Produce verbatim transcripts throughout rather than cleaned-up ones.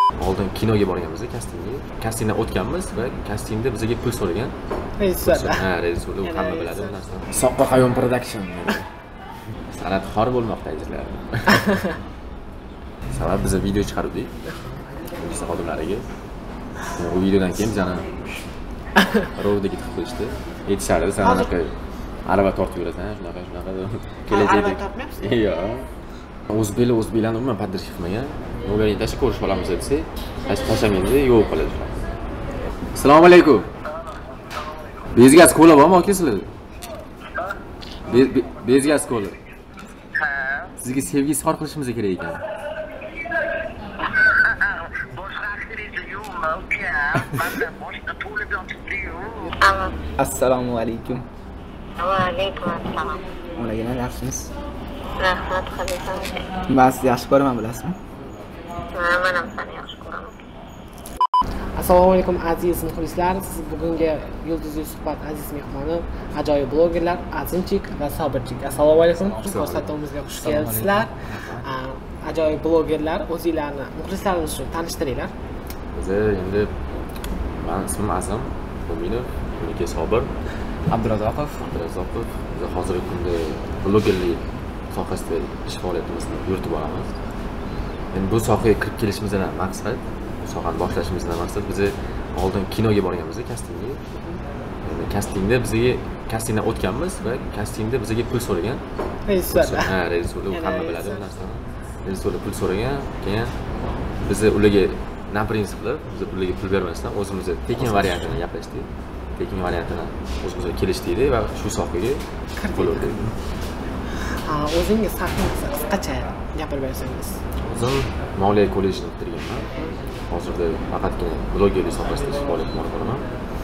Oldin kinoga borganmiz, kastingga. Kastingdan o'tganmiz va kastingda bizga pul so'ragan. Rejissor. Ha, rejissor, u hamma biladi bu narsani. Soqqa qayon production. San'at xor bo'lmoqda izlar. Sabab biz video chiqardik. Biz xodimlariga. U videodan keyin bizani rovdagi tiqib qo'yishdi. Aytishardi, sen anaqa araba tortib yurasan, shunaqa, shunaqa. Kelajakda tortmayapsiz? Yo'q. O'zbeklar o'zbeklarni umuman podrejka qilmagan. No'g'ayni tashib ko'rish olamiz desa, tashlamaydi, yo'q qiladi. Assalomu alaykum. Bezgaz kola bormi aka sizlar? Bezgaz kola. Ha. Sizga sevgi izhor qilishimiz kerak ekan. Boshqa aktrisa yo'qmi uka? Manda boshqa to'lib yotibdi-yu. Assalomu alaykum. Va alaykum assalom. Onaga yaxshimisiz? Rahmat, qilasiz. Men sizni yaxshi ko'raman, bilasizmi? Men ham seni yaxshi ko'raman. Assalomu alaykum aziz muxlislar. Siz bugungi Yulduzlar suhbat aziz mehmoni, ajoyib blogerlar Azimchik va Sobirchik. Assalomu alaykum. Ko'rsatumimizga xush kelibsizlar. Ajoyib blogerlar, o'zingizlarni muxlislarimiz uchun tanishtiringlar. Biz endi men ismim Azim Mo'minov, meniki Sobir, Abdurazzoqov. Abdurazzoqov. Biz hozirgi kunda blogerlik sohasida ish faoliyatimizni yuritib boramiz. Endi bu sohaga kirib kelishimizdan maqsad, bu sohani boshlashimizdan maqsad biz oldin kinoga borganmiz, kastingga. Endi kastingda bizga kastingdan o'tganmiz va kastingda bizga pul so'ragan. Rejissor. Ha, rejissor, u hamma biladi bu narsani. Rejissor pul so'ragan, keyin biz ularga na prinsipli, biz ularga pul bermasdan o'zimiz tekin variantini gaplashdik. Tekin variantini o'zimiz kelishdik va shu sohaga pul oldik. O'zingiz haqingiz qisqacha gapirib bersangiz. O'zim moliya kollejini bitirganman. Hozirda faqatgina blogerlik sohasida ish faoliyat olib boraman.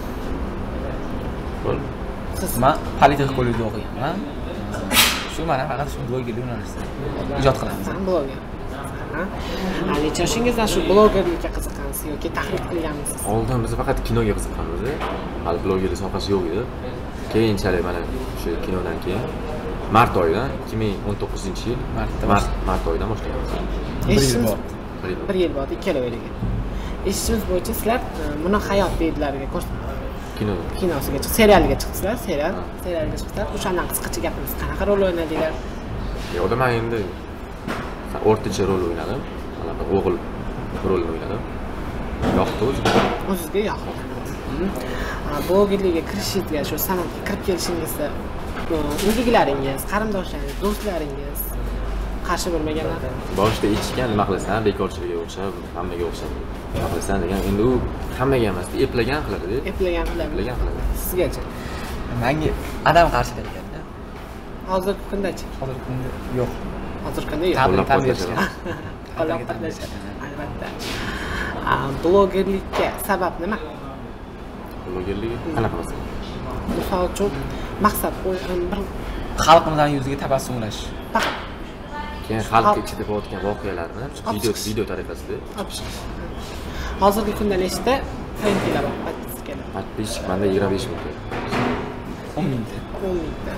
Siz men politika kollejida o'qiganman. Shu mana faqat shu blogerlik yo'nalishida ijod qilamiz. Sen bloger. Ha? Necha yoshingizda shu blogerlikka qiziqqansiz yoki tahlil qilganmisiz? Oldin biz faqat kinoga qiziqqanmiz. Hali blogerlik sohasi yo'q edi. Keyinchalik mana shu kinodan keyin mart oyidan ikki ming o'n to'qqizinchi yil mart mart oyidan boshlaymiz. bir yil bo'ldi. bir yil bo'ldi, ikkala oyliga. Eshitishimiz bo'yicha sizlar buni hayot beydlariga kino kinosiga chiqib, serialga chiqdingizlar, serial, serialga chiqdingizlar. O'shandan qisqacha gapiramiz. Qanaqa rol o'ynadinglar? Yo'qda men endi o'rtacha rol o'ynadim. Mana o'g'il rolni o'ynadim. Yoqdi o'ziga. O'zizga yoqdi. Blogerlikka kirishingizga, shu san'atga kirib kelishingizda o'zingizlaringiz, qarindoshlaringiz, do'stlaringiz qarshi bo'lmaganlar? Boshida echgan, nima qilasan, bekorchilarga o'xshab, hammaga o'xshab nima qilasan degan. Endi u hammaga emas, eplagan qiladi. Eplagan qiladi. Eplagan qiladi. Sizgacha? Menga adam qarshi kelganda. Hozirgi kundachi? Hozirgi kunda yo'q. Hozirgi kunda yo'q. Qo'llab quvvatlashadi. Qo'llab quvvatlashadi. Albatta. Blogerlikka sabab nima? Blogerlik qanaqa bo'lsa? Misol uchun maqsad qo'ygan bir xalqimizning yuziga tabassum ulash. Faqat keyin xalq ichida bo'layotgan voqealarni video video tariqasida hozirgi kunda nechta trendlar bor? Подписчик menda yigirma besh ming. o'n mingta. o'n mingta.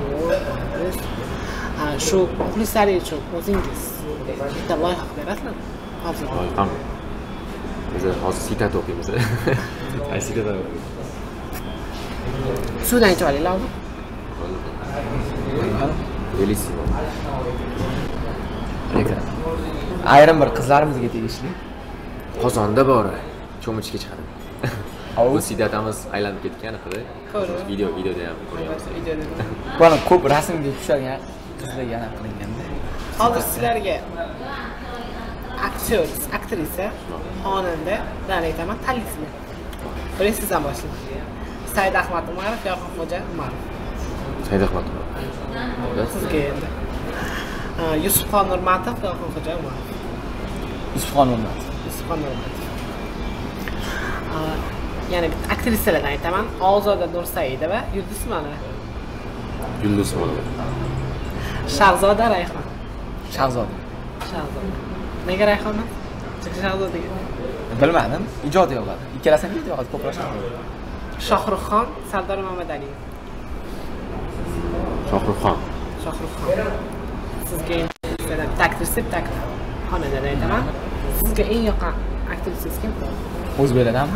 Ha, shu muxlislaringiz uchun o'zingiz bitta loyiha berasizlar. Hozir. Loyiham. Biz hozir sitat o'qiymiz. Ay sitat o'qiymiz. Suvdan ichib olinglarmi? Bellissimo. Ayrim bir qizlarimizga tegishli. Qozonda bor, cho'michga chiqadi. Bu sidatamiz aylanib ketgan qildi. Video videoda ham ko'ryapmiz. Videoda. Buni ko'p rasmga tushadigan qizlarga yana qilinganda. Hozir sizlarga aktyor, aktrisa, xonanda, dan aytaman, tanlaysizmi? Bilasizdan boshlang. Said Ahmad Umarov, Yoqubxo'ja Umarov. Said Ahmad Umarov. Sizga endi. Yusufxon Nurmatov, Yoqubxo'ja Umarov. Yusufxon Nurmatov. Yusufxon Nurmatov. Yana aktrisalardan aytaman, Ozoda Nursaidova, Yulduz mana. Yulduz mana. Shahzoda Rayhon. Shahzoda. Shahzoda. Nega Rayhon? Chunki Shahzodaga. Bilmadim, ijod yo'qadi. Ikkalasini ijod yo'qadi, ko'plashadi. Shohruxxon, Sardor Mamadaliyev. Shohruxxon. Shohruxxon. Sizga endi aktrisa, tak xonandadan aytaman. Sizga eng yoqqan aktrisangiz kim? O'zbeklardanmi?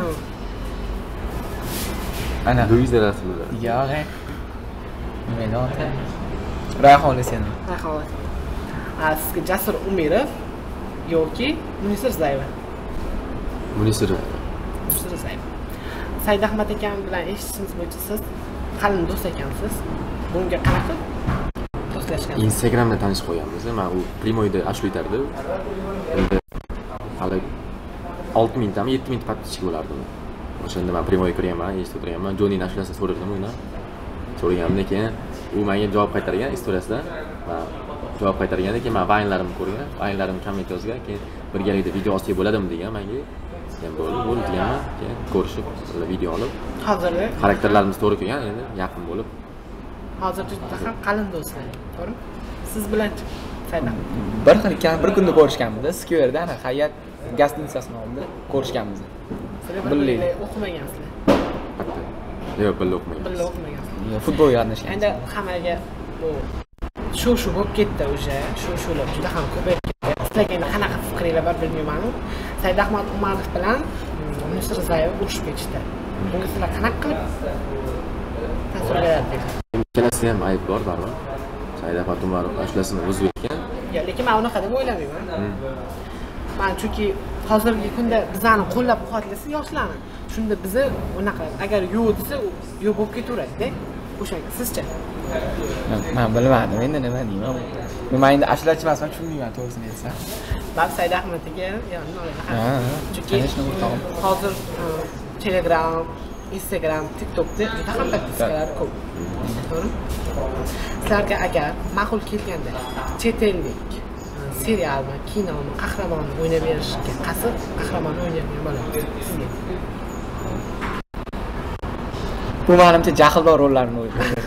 Ana. Yulduzlar rasmlar. Yo'q. Nima ota? Rayhon seni. Rayhon. A sizga Jasur Umirov yoki Munisa Rizayeva? Munisa Munisa Rizayeva. Said Ahmad akam bilan eshitishimiz bo'yicha siz qalin do'st ekansiz. Bunga qanaqa do'stlashgansiz? Instagramda tanishib qo'yganmiz. Men u primoyda ashula aytardi. Endi hali olti mingtami yetti ming podpisчик bo'lardi. O'shanda men primoyga kirganman, eshitib o'tirganman. Jonining ashulasini so'radim undan. So'raganimdan keyin u menga javob qaytargan istoriyasida. Va javob qaytargandan keyin men vaynlarimni ko'rgan, vaynlarimni komment yozgan, keyin birgalikda video olsak bo'ladimi degan menga. Keyin bo'ldi, bo'ldi deganman. Keyin ko'rishib, video olib. Hozirda xarakterlarimiz to'g'ri kelgan, endi yaqin bo'lib. Hozircha juda ham qalin do'stlar. To'g'rimi? Siz bilan Said Ahmad. Bir xil ekan, bir kunda ko'rishganmiz. Skverda ana hayat gastitsasini oldida ko'rishganmiz. Birga o'qimagansizlar. Yo'q, birga o'qimagan. Birga o'qimagansizlar. Yo'q, futbol qatnashgan. Endi hammaga bu shu-shu bo'lib ketdi o'sha, shu-shular juda ham ko'payib ketdi. Sizlarga endi qanaqa fikringlar bor bilmayman-ku. Said Ahmad Umarov bilan Munisa Rizayeva urushib ketishdi. Bunga sizlar qanaqa qilib ta'sir beradi? Ikkalasi ham ayb bor, baribir. Said Ahmad Umarov ashulasini o'zi aytgan. Yo'q, lekin men unaqa deb o'ylamayman. Men chunki hozirgi kunda bizani qo'llab-quvvatlasa yoshlarni. Shunda bizni unaqa agar yo'q desa, yo'q bo'lib ketaveradi-da. O'shanga sizcha? Men bilmadim, endi nima deyman. Men endi ashulachi emasman, tushunmayman to'g'risini aytsam. Men Said Ahmadga yonini olaman. Ha, chunki hozir Telegram, Instagram, TikTokda juda ham podpiskalar ko'p. To'g'rimi? Sizlarga agar ma'qul kelganda chet ellik serialmi, kinomi, qahramonni o'ynab berishga qasd qahramonni o'ynayotgan bo'ladi sizga. Bu menimcha jahldor rollarni o'ynaydi.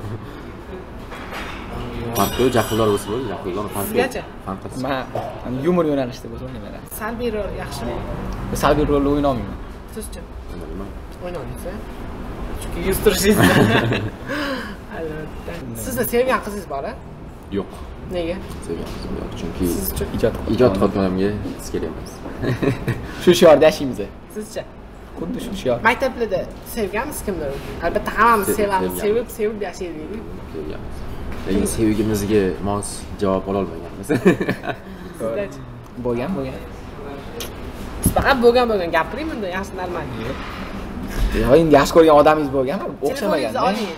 Farqi jahldor bo'lsa bo'ladi, jahldor farqi. Sizgacha? Farqi. Men yumor yo'nalishida bo'lsa o'ynayman. Salbiy rol yaxshimi? Salbiy rolni o'ynay olmayman. Sizcha? Nima? O'ynaysiz? Chunki yuz turishingiz. Albatta. Sizni sevgan qizingiz bor-a? Yo'q. Nega? Sevgan qizim yo'q, chunki siz ijod ijod qilganimga his kelayapmiz. Shu shiorda yashaymiz. Sizcha? Xuddi shu shior. Maktablarda sevganmiz kimdir? Albatta hammamiz sevamiz, sevib, sevib yashaydik. Sevganmiz. Lekin sevgimizga mos javob ola olmaganmiz. Sizlarchi? Bo'lgan, bo'lgan. Siz faqat bo'lgan bo'lgan gapiring bunda, yaxshi normal. Yo'q, endi yaxshi ko'rgan odamingiz bo'lgan, o'xshamagan.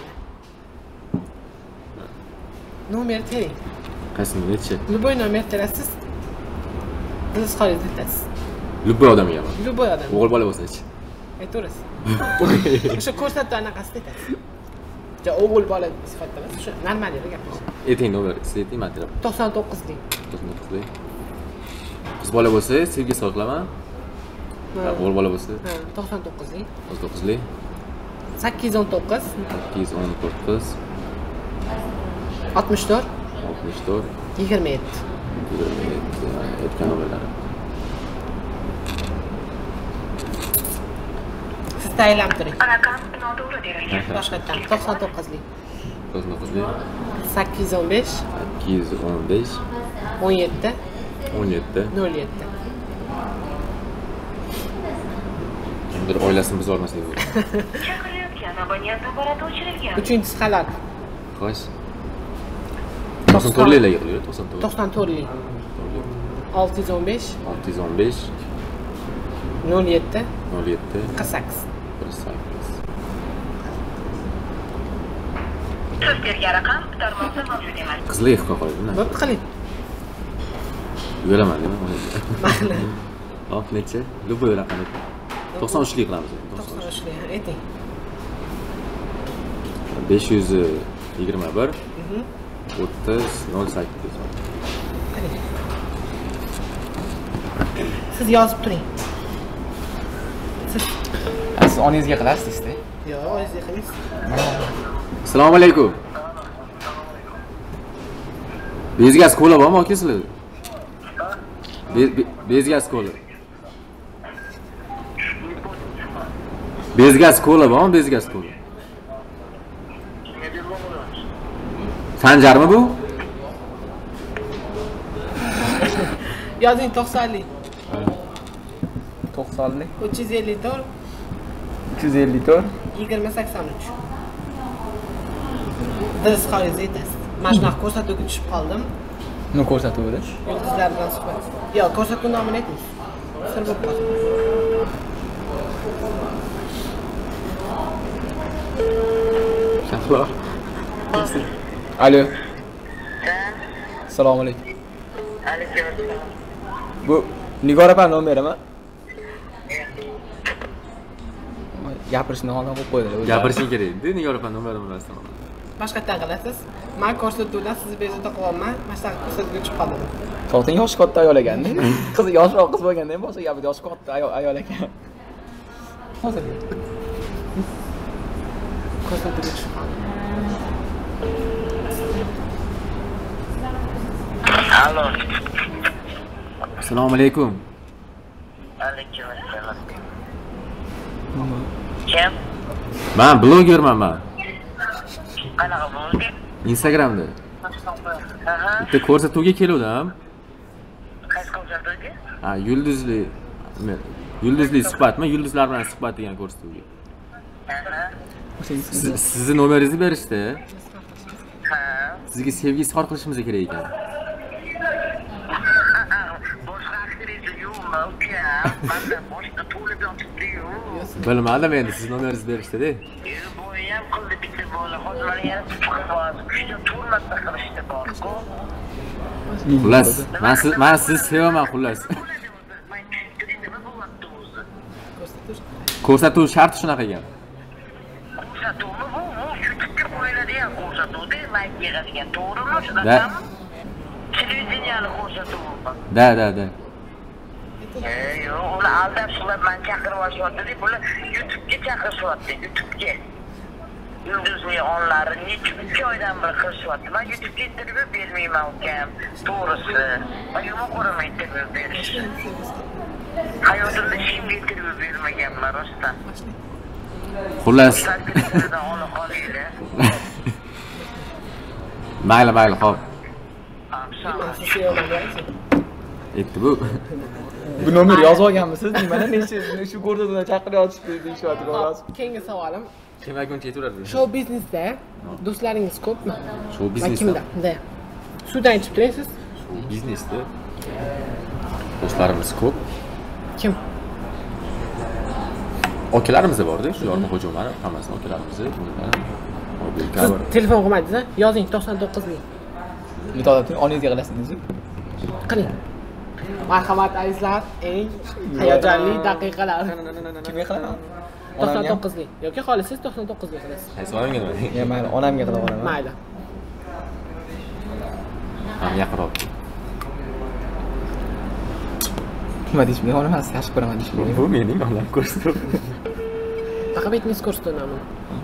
Nomer tering. Qaysini nechi? Любой nomer terasiz. Biz qo'lingizni aytasiz. Любой odamga. Любой odam. O'g'il bola bo'lsa-chi. Aytaverasiz. O'sha ko'rsatma anaqasida aytasiz. Jo o'g'il bola sifatida emas, o'sha normal yerda gapirish. Ayting nomer, siz ayting, men aytaman. to'qson to'qqiz deng. to'qson to'qqiz deng. Qiz bola bo'lsa, sevgi izhor qilaman. O'g'il bola bo'lsa, ha, to'qson to'qqiz deng. to'qson to'qqiz deng. sakkiz yuz o'n to'qqiz. sakkiz yuz o'n to'qqiz. oltmish to'rt. oltmish to'rt. yigirma yetti. yigirma yetti. Aytgan nomerlari. Siz tayinlab turing. Raqam noto'g'ri berilgan. Boshqatdan to'qson to'qqizlik. to'qson to'qqiz deng. sakkiz yuz o'n besh. sakkiz yuz o'n besh. o'n yetti. o'n yetti. nol yetti. Kimdir oilasini buzib olmasak bo'ladi. Chaqirayotgan abonent apparati o'chirilgan. Uchinchisi halol. Xo'sh. to'qson to'rtliklarga qilyapti, to'qson to'rt. to'qson to'rtlik. olti yuz o'n besh. olti yuz o'n besh. nol yetti. nol yetti. qirq sakkiz. qirq sakkiz. Siz bergan raqam tarmoqda mavjud emas. Qizlik hikoya qiladi. Bo'pti qiling. Yo'laman nima? Mayli. Hop, necha? Любой raqam. to'qson uchlik qilamiz. to'qson uchlik, ayting. besh yuz yigirma bir. o'ttiz nol sakkiz. Siz yozib turing. Siz Siz onangizga qilasizda? yo'q, o'zingizga qiling. Assalomu alaykum. Bezgaz kola bormi yoki sizlarda? Bezgaz kola. Bezgaz kola bormi, bezgaz kola? Sanjarmi bu? Yozing to'qsonlik. to'qsonlik. uch yuz ellik to'rt. uch yuz ellik to'rt. yigirma sakson uch. Biz xoriz etasiz. Mana shunaqa ko'rsatuvga tushib qoldim. Nima ko'rsatuvdi? Yulduzlar bilan suhbat. Yo'q, ko'rsatuv nomini aytamiz. Sir bo'lib qoldi. Shahlo. Alo. Assalomu alaykum. Alaykum. Bu Nigora opa nomerimi? Gapirishni hozir qo'yib qo'ydilar. Gapirishing kerak edi, Nigora opa nomerini bilasiz. Boshqatdan qilasiz. Men ko'rsatuvdan sizni bezovta qilyapman. Mana shunaqa ko'rsatuvga tushib qoldim. So'ting yoshi katta ayol ekan-da. Qiz yoshroq qiz bo'lganda ham boshqa gapida yoshi katta ayol ekan. Hozir ko'rsatuvga tushib qoldim. Alo. Assalomu alaykum. Alaykum assalom. Kim? Men blogerman men. Qanaqa bloger? Instagramda. Aha. Bitta ko'rsatuvga keldim. Qaysi ko'rsatuvga? Ha, yulduzli yulduzli suhbatmi? Yulduzlar bilan suhbat degan ko'rsatuvga. Aha. Siz- Sizni nomeringizni berishdi. Ha. Sizga sevgi izhor qilishimiz kerak ekan. Boshqa aktrisa yo'qmi, uka? Manda boshqa to'lib yotibdi-yu. Bilmadim endi siz nomeringizni berishdi-da. Bu ham qildi bitta bola. Hozir mana yana chiqib uchta turmatda qilishdi bor-ku. Xullas, men siz men sizni sevaman xullas. Ko'rsatuv sharti shunaqa ekan. Ko'rsatuvmi bu? Bu YouTube'ga qo'yiladigan ko'rsatuvda mayk yig'adigan, to'g'rimi? Da. Shunaqami? Televideniyali ko'rsatuv bu. Da, da, da. E, yo'q, ular aldab shular meni chaqirib olishyapti, bular YouTube'ga chaqirishyapti, YouTube'ga. Yulduzli onlarini ikki oydan bir qilishyapti. Men YouTube'ga intervyu bermayman ukam, to'g'risi. Men yomon ko'raman intervyu berishni. Hayotimda hech kimga intervyu bermaganman rostdan. Xullas. Sarkisidan olib qolinglar. Mayli, mayli, xo'p. Men sizni sevaman. Etti bu. Bu nomer yozib olganmisiz? Mana necha shu ko'rsatuvdan chaqiryapti deyishyapti xolos. Keyingi savolim. Kim aytguncha aytaveradi. Show biznesda do'stlaringiz ko'pmi? Show Va biznesda. kimda? Da. Suvdan ichib turasiz? Show biznesda do'stlarimiz ko'p. Kim? Okalarimiz borda, shu yorma hujumlari, hammasini okalarimiz, bunlar. Siz telefon qilmadingiz? Yozing to'qson to'qqiz ming. Mitodatni onangizga qilasizmi? Qiling. Marhamat azizlar, eng hayajonli daqiqalar. Kimga qilaman? to'qson to'qqiz ming yoki xohlasangiz to'qson to'qqiz ga qilasiz. Qaysi olamga nima? Ya mayli, onamga qilib olaman. Mayli. Ham yaqinroq. Nima deyish men onaman, siz yaxshi ko'raman deyish. Bu mening onam ko'rsatuv. Faqat bitmiz ko'rsatuvni.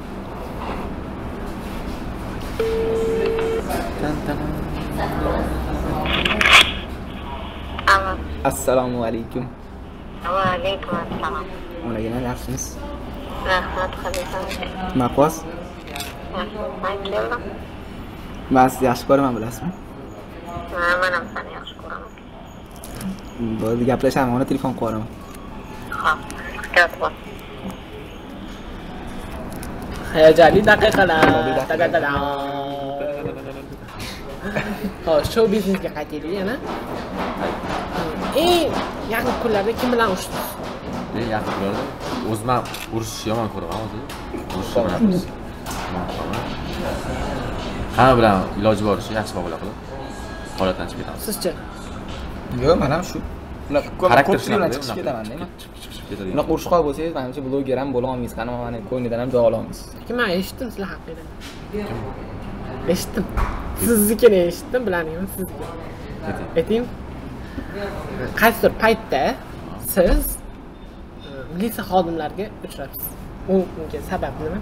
Alo. Assalomu alaykum. Va alaykum assalom. Onaga yaxshimisiz? Rahmat qilibsan. Nima qilyapsiz? Men keldim. Men sizni yaxshi ko'raman, bilasizmi? Men ham seni yaxshi ko'raman. Bo'ldi, gaplashamiz, ona telefon qilaman. Xo'p, kutib qol. Hayajonli daqiqalar. Ta-da-da-da. Xo'sh, show biznesga qaytaylik yana. Eng yaqin kunlarda kim bilan urishdingiz? Eng yaqin kunlarda o'zim ham urishishni yomon ko'raman o'zi. Urishishni bilamiz. Hamma bilan iloji boricha yaxshi muomala qilib holatdan chiqib ketamiz. Sizchi? Yo'q, men ham shu ular Xarakter ko'pchilik bilan chiqib ketaman, men. Ketadi. Unaqa urushqoq bo'lsangiz, menimcha bloger ham bo'la olmaysiz, qani meni ko'nglidan ham joy ola olmaysiz. Lekin men eshitdim sizlar haqida. Eshitdim. Siznikini eshitdim, bilaman sizniki. Ayting. Qaysidir paytda siz militsiya xodimlariga uchrabsiz. Unga sabab nima?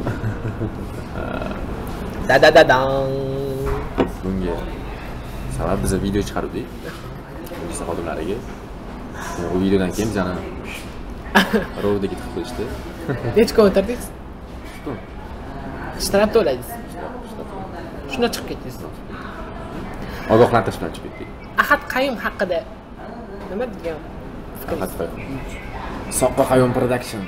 Da-da-da-dan. Bunga sabab biz video chiqardik. Militsiya xodimlariga. Bu videodan keyin bizani rovdagi tiqib qo'yishdi. Necha kun o'tirdingiz? Shtraf to'ladingiz. Shunda chiqib ketdingiz. Ogohlantirish bilan chiqib ketdik. Ahad Qayum haqida nima degan Soqqa qayon production.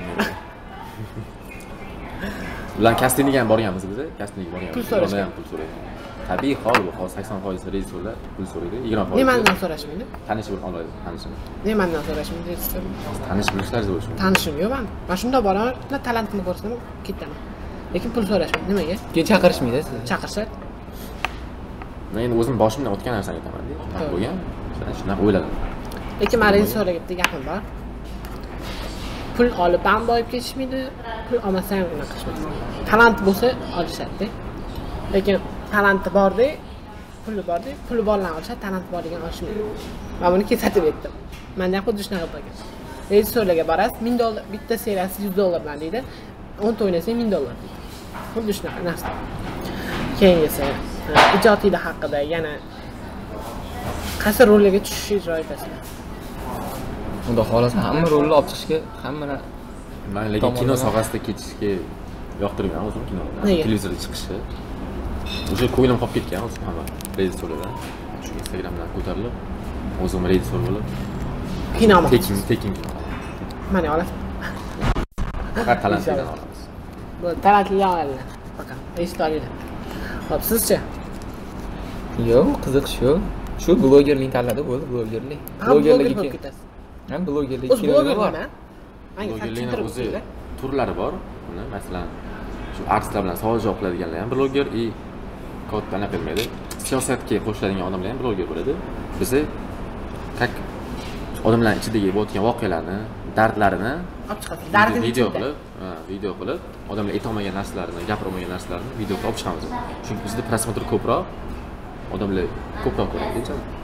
Ular kastingga ham borganmiz biz, kastingga borganmiz. Pul so'rashgan. Pul so'raydi. Tabiiy hol bu, hozir sakson foiz rejissyorlar pul so'raydi, yigirma foiz. Nimadan so'rashmaydi? Tanish bo'lib olmaydi, tanishim. Nimadan so'rashmaydi rejissyor? Tanish bilishlari zo'r shu. Tanishim yo'q men. Mana shunda boraman, talantini ko'rsam ketaman. Lekin pul so'rashmaydi. Nimaga? Keyin chaqirishmaydi sizni. Chaqirishadi. Men endi o'zim boshimdan o'tgan narsani aytaman-da. Shunaqa bo'lgan. Shunaqa o'yladim. Lekin men rejissyorga bitta gapim bor. Pul olib ham boyib ketishmaydi, pul olmasa ham unaqa qilishmaydi. Talant bo'lsa olishadi-da. Lekin talanti borda, puli borda, puli borlarni olishadi, talanti borligidan olishmaydi. Men buni kesatib aytdim. Menda ham xuddi shunaqa bo'lgan. Rejissyorlarga borasiz, ming dollar, bitta seriyasi yuz dollardan deydi. o'nta o'ynasang ming dollar deydi. Xuddi shunaqa narsa. Keyingisi ijodiylar haqida yana qaysi rollarga tushish ijro etasizlar? Xudo xolasa hamma rolni olib chiqishga, hamma men lekin kino sohasida ketishga yoqtirgan o'zim kino. Televizorda chiqishi. O'sha ko'nglim qolib ketgan o'zim hamma rejissyorlardan. Shu Instagramdan ko'tarilib, o'zim rejissyor bo'lib kino tekin tekin kino. Mana olasiz. Faqat talantlidan olamiz. Bu talantlidan oladilar. Faqat eshitolinglar. Xo'p, sizchi? Yo'q, qiziqish yo'q. Shu blogerning tanladi bo'ldi, blogerlik. Blogerlikka ketasiz. Ham blogerlik kerak bor. Blogerlikning o'zi turlari bor. Uni masalan shu artistlar bilan savol-javob qiladiganlar ham bloger и katta anaqa qilmaydi. Siyosatga qo'shiladigan odamlar ham bloger bo'ladi. Bizni как odamlar ichidagi bo'layotgan voqealarni, dardlarini olib chiqasiz. Dardini video qilib, ha, video qilib, odamlar aytolmagan narsalarini, gapirolmagan narsalarini video qilib olib chiqamiz. Chunki bizda prosmotr ko'proq, odamlar ko'proq ko'radi.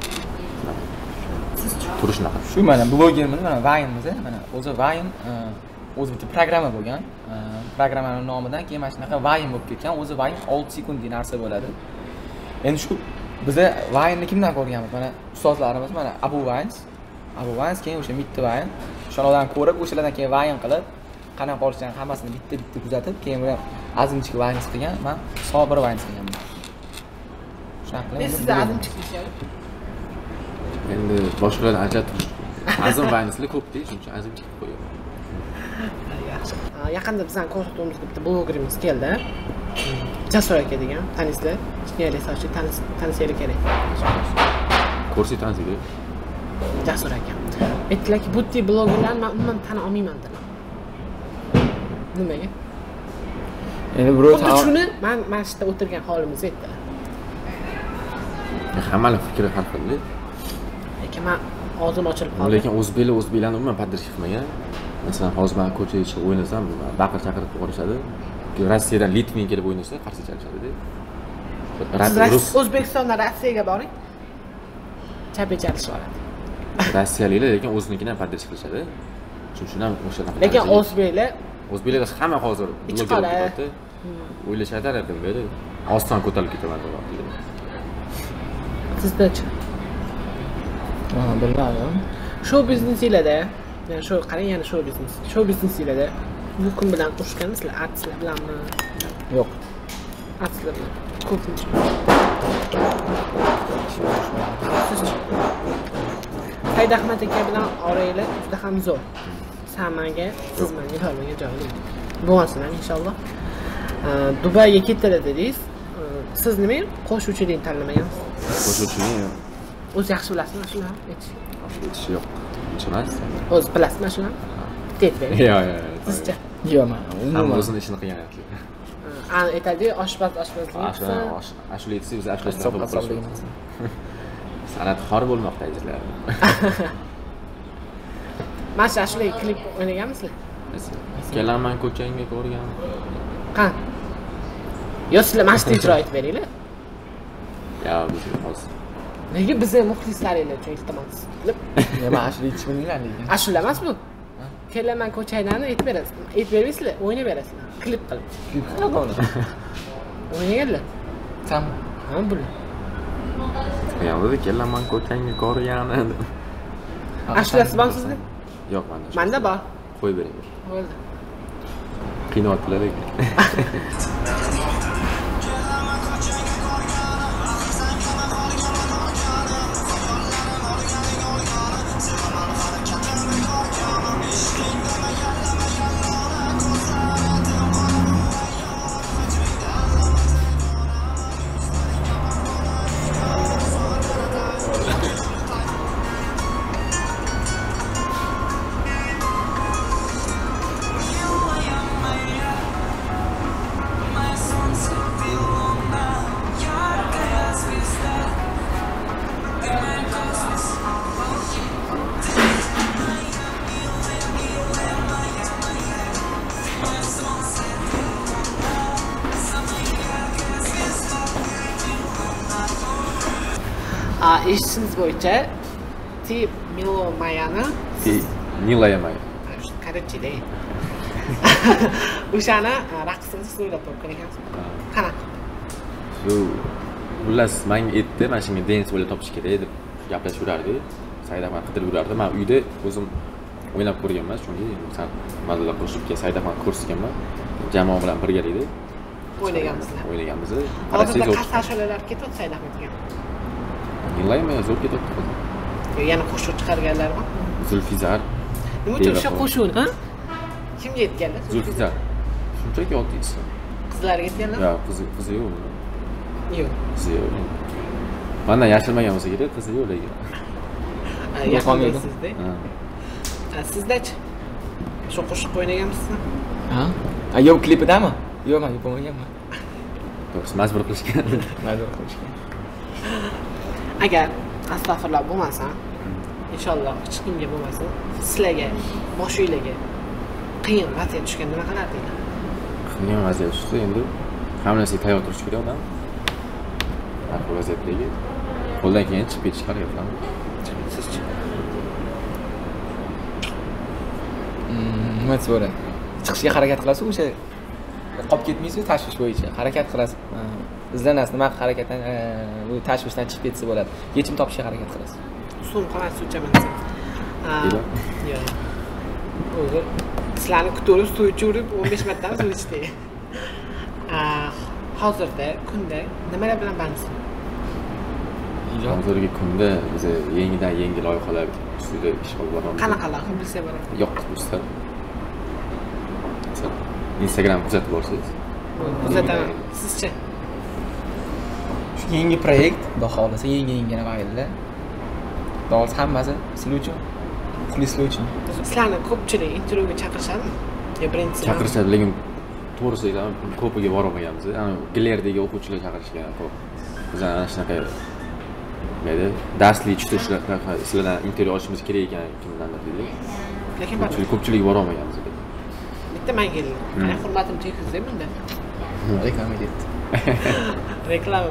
Turi shunaqa. Shu mana blogermiz, mana VAYNmiz, mana o'zi VAYN o'zi bitta programma bo'lgan. Programmaning nomidan keyin mana shunaqa VAYN bo'lib ketgan. O'zi VAYN olti sekundlik narsa bo'ladi. Endi shu biza VAYNni kimdan ko'rganmiz? Mana ustozlarimiz, mana Abu VAYN, Abu VAYN keyin o'sha bitta VAYN, o'shalardan ko'rib, o'shalardan keyin VAYN qilib, qanaqa qolishlarini hammasini bitta-bitta kuzatib, keyin mana Azimchik VAYN qilgan, men Sobir VAYN qilganman. Shunaqa qilib. Sizda Azimchik ishlaydi. Endi boshqalardan ajratib Azim VAYNslar ko'p-da, shuning uchun Azimchik qo'yaman. Yaxshi. Yaqinda bizning ko'rsatuvimizga bitta blogerimiz keldi. Jasur aka degan, tanistlar. Kichkina sochi tanisinglar kerak. Ko'rsatansiz. Jasur aka. Aytdilarki, bu tip blogerlarni men umuman tana olmayman dedilar. Nimaga? Endi birov shuni men mana shu yerda o'tirgan holimizda aytdilar. Hammaning fikri har xil. Lekin men og'zim ochilib qoldi. Lekin o'zbeklar o'zbeklarni umuman podдержка qilmagan. Masalan, hozir men ko'chaga chiqib o'ynasam, baqir chaqirib qo'yishadi. Rossiyadan Litvaga kelib o'ynasa, qarshi chalishadi-da. Rus O'zbekistondan Rossiyaga boring. Chape chalishib oladi. Rossiyaliklar lekin o'zinikidan ham podдержка qilishadi. Chunki shundan o'shalarga. Lekin o'zbeklar, o'zbeklar hamma hozir bloger bo'lyapti. O'ylashadi, bilmaydi. Oston ko'tarilib ketaman deyapti. Sizdachi? Ha, bilmadim. Show biznesinglarda, ya'ni shu qarang, yana show biznes. Show biznesinglarda bu kun bilan urushgansizlar, artistlar bilanmi? Yo'q. Artistlar bilan ko'pincha. Said Ahmad aka bilan oranglar juda ham zo'r. Sen menga, siz menga yo'lga joylang. Bo'lmasin inshaalloh. Dubayga ketadi dedingiz. Siz nima qo'shuvchilikni tanlamagansiz? Qo'shuvchilik o'zi yaxshi bilasizmi shuni? Aytish. Aytish yo'q. Tushunasiz? O'zi bilasizmi shuni? Aytib. Yo'q, yo'q. Sizcha? Yo'q, men hamma o'zini ishini qilgan ekan. Ana aytadi, oshpaz oshpazlik. Ashula aytsa, o'zi ashulachilar bo'lib qoladi. San'at xor bo'lmoqda azizlar. Mana shu ashula klip o'ynaganmisizlar? Kelaman ko'changga ko'rgan. Qan? Yo, sizlar mana shu ijro etib beringlar. Yo'q, biz hozir. Nega bizni muxlislaringlar uchun iltimos qilib? Nima ashula aytish bilmayman lekin. Ashula emas bu. Kelaman ko'changlarni aytib berasiz. Aytib berasizlar, o'ynab berasizlar. Klip qilib. Klip qilib. O'ynaganlar. Tam. Ha, bular. Yo'q, kelaman ko'changga ko'rgan. Ashulasi bormi sizda? Yo'q, menda. Menda bor. Qo'yib bering. Bo'ldi. Qiynayaptilar. eshitishingiz bo'yicha Ti Milomayani Ti Milomayani. Qadrli. O'shani raqsini siz o'ylab topgan ekansiz. Qanaqa? Shu xullas menga aytdi, mana shunga dance o'ylab topish kerak deb gaplashib yurardik. Saidahman qidirib yurardim. Men uyda o'zim o'ynab ko'rganman, chunki san mazallar qo'shibga Saidahman ko'rsatganman. Jamoa bilan birgalikda o'ynaganmizlar. O'ynaganmiz. Hozirda qaysi ashulalar ketyapti Saidahmatga? Milomayani zo'r ketyapti. Yana qo'shiq chiqarganlarmi? Zulfizar. Nima uchun o'sha qo'shiqni, ha? Kimga aytganlar? Zulfizar. Shunchaki otdingiz. Qizlarga aytganlar? Yo'q, qizi qizi yo'q. Yo'q. Qizi yo'q. Mendan yashirmagan bo'lsa kerak, qizi yo'q lekin. Yaqindaysizda. Ha. Sizdachi? Shu qo'shiq o'ynaganmisizmi? Ha? A yo'q, klipidami? Yo'q, men bo'lmaganman. To'g'ri, majbur qilishgan. Majbur qilishgan. Agar astag'firullah bo'lmasa, inshaalloh hech kimga bo'lmasin, sizlarga, boshingizga qiyin vaziyat tushganda nima qilardingiz? Qiyin vaziyat tushsa, endi hamma narsaga tayyor turish kerak odam. Har xil vaziyatdagi qo'ldan kelgan chiqib ketishga harakat qilaman. Sizchi? Nima so'ra? Chiqishga harakat qilasiz, o'sha qolib ketmaysiz, tashvish bo'yicha harakat qilasiz. Izlanasiz, nima harakatdan bu tashvishdan chiqib ketsa bo'ladi. Yechim topishga harakat qilasiz. Suv qanday suv ichaman desam. Yo'q. O'zi sizlarni kutib, suv ichib, o'n besh marta suv ichdi. Hozirda kunda nimalar bilan bandsiz? Hozirgi kunda biz yangidan yangi loyihalar ustida ish olib boramiz. Qanaqalar bilsa bo'ladi? Yo'q, bilsa. Instagram kuzatib borsangiz. Kuzataman. Sizchi? Shu yangi proyekt, xudo xolasa, yangi-yangi vaynlar. Doğrusu hammasi sizlar uchun, muxlislar uchun. Sizlarni ko'pchilik intervyuga chaqirishadimi? Yo birinchi chaqirishadi, lekin to'g'risi aytaman, ko'piga bora olmaganmiz. Ana galeriyadagi o'quvchilar chaqirishgan ko'p. Biz ana shunaqa mayda darslik tushishlar sizlardan intervyu olishimiz kerak ekan kimdandir dedik. Lekin ko'pchilik ko'pchilik bora olmaganmiz. Bitta men keldim. Mana hurmatimni tekizdim bunda. Reklama ketdi. Reklama.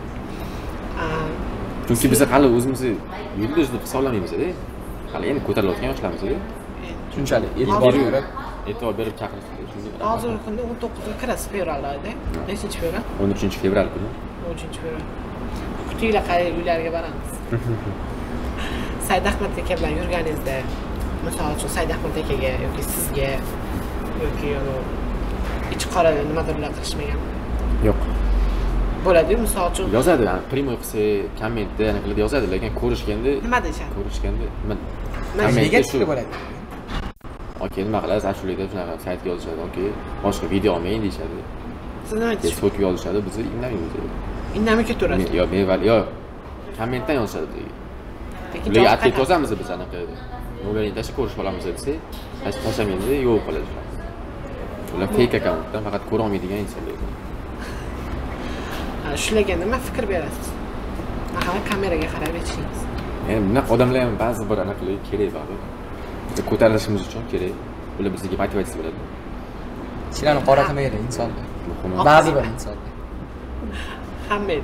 Chunki biz hali o'zimizni yulduz deb hisoblamaymiz-da. Hali endi ko'tarilayotgan yoshlarmiz-da. Shunchalik e'tibor berib, e'tibor berib chaqirishdi. Hozirgi kunda o'n to'qqizga kirasiz fevralda. Nechinchi fevral? o'n uchinchi fevral kuni. o'n uchinchi fevral. Kutinglar qayerga uylarga boramiz. Saidahmat aka bilan yurganingizda, misol uchun Saidahmat akaga yoki sizga yoki ichi qorada nimadirlar qilishmagan? Yo'q. Bo'ladi, misol uchun yozadi, primoy qilsa, kommentda yana qilib yozadi, lekin ko'rishganda nima deyishadi? Ko'rishganda nima? Negativ bo'ladi. Okey, nima qilasiz? Ashulayda shunaqa saytga yozishadi, okey. Boshqa video olmang deyishadi. Siz nima deysiz? Facebookga yozishadi, biz indamaymiz. Indamay ketaverasiz. Yo'q, mevali, yo'q. Kommentdan yozishadi bizga. Lekin atlet yozamiz biz anaqa. Nomerini tashib ko'rish olamiz desa, tashlamaymiz, yo'q qiladi. Ular fake akkauntdan faqat ko'ra olmaydigan insonlar. Shularga nima fikr berasiz? Mana kameraga qarab aytishingiz. Endi bunaqa odamlar ham ba'zi bir anaqalar kerak ba'zi. Biz ko'tarilishimiz uchun kerak. Ular bizga motivatsiya beradi. Sizlarni qora qilmaydi insonlar. Ba'zi bir insonlar. Hammada.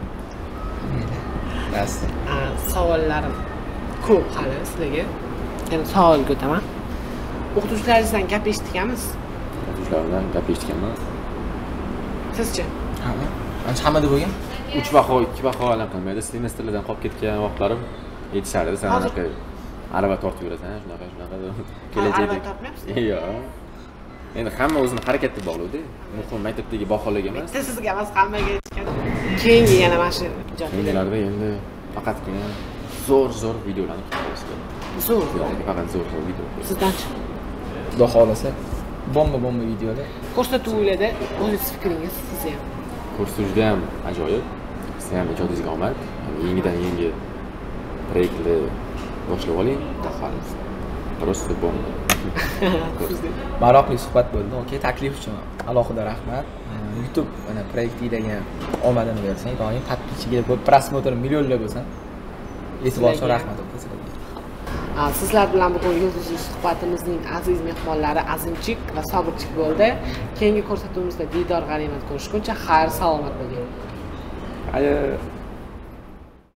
Bas. Savollarim ko'p hali sizlarga. Yana savol ko'taman. O'qituvchilaringizdan gap eshitganmiz? O'qituvchilardan gap eshitganman. Sizchi? Ha. Ancha hammada bo'lgan. uch baho, ikki baho alam qilmaydi. Semestrlardan qolib ketgan vaqtlarim aytishardi. Sen anaqa arava tortib yurasan, shunaqa, shunaqa. Kelajakda. Arava tortmayapsiz? Yo'q. Endi hamma o'zini harakatga bog'laydi. Muhim maktabdagi baholarga emas. Bitta sizga emas, hammaga aytgan. Keyingi yana mana shu Keyingilarda endi faqatgina zo'r-zo'r videolarni qilamiz. Zo'r. Faqat zo'r-zo'r video. Sizdanchi? Xudo xolasa, bomba-bomba videolar. Ko'rsatuvlarda o'zingiz fikringiz siz ham. Ko'rsatuv juda ham ajoyib. Siz ham ijodingizga omad. Yangidan yangi proyektlar boshlab oling. Taxallis. Просто bomba. Maroqli suhbat bo'ldi. Okey, taklif uchun alohida rahmat. YouTube mana proyektidagi omadini bersang, doim подписчиga bo'lib, просмотр millionlar bo'lsa, e'tibor uchun rahmat sizlarga. Sizlar bilan bugun Yulduzlar suhbatimizning aziz mehmonlari Azimchik va Sobirchik bo'ldi. Keyingi ko'rsatuvimizda diydor g'animat ko'rishguncha xayr salomat bo'ling. Ayo